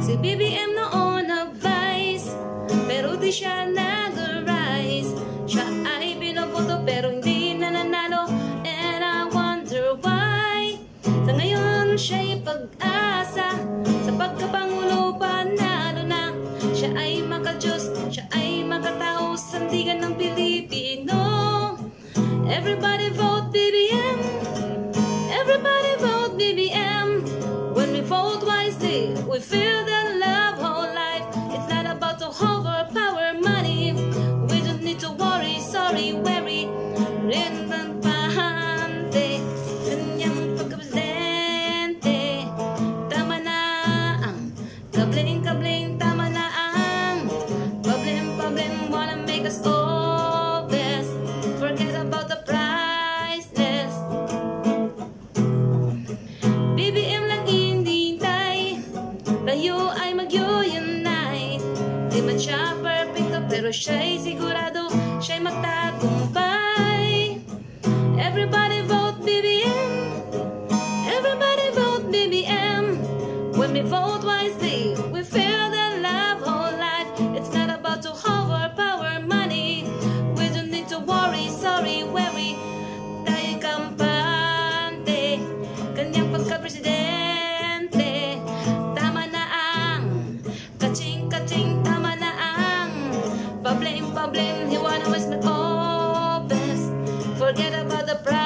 Si BBM noon nag-vice, pero di siya nag-rise. Siya ay binoboto pero hindi na nanalo, and I wonder why. Sa ngayon siya'y pag-asa, sa pagkapangulo panalo na. Siya ay makajos, siya ay makatao, sandigan ng Pilipino. Everybody vote BBM, everybody vote BBM. When we vote wisely, we feel the love whole life. It's not about to overpower money. We don't need to worry, sorry, worry. Rin ng pahante, kanyang pagkapresidente. Tama na ang kabling-kabling, tama na ang problem, wanna make us all best. Forget about the priceless. BBM lang hinihintay, tayo ay mag-unite. Di man siya perfecto pero siya'y sigurado, siya'y magtagumpay. Everybody vote BBM, everybody vote BBM. When we vote wisely, we feel the love whole life. It's not about to overpower money. We don't need to worry, sorry, worry. Tayo'y kampante, kanyang pagka-presidente. Tama na ang kaching-kaching, tama na ang problem. He wanna was the all best. Forget about the price.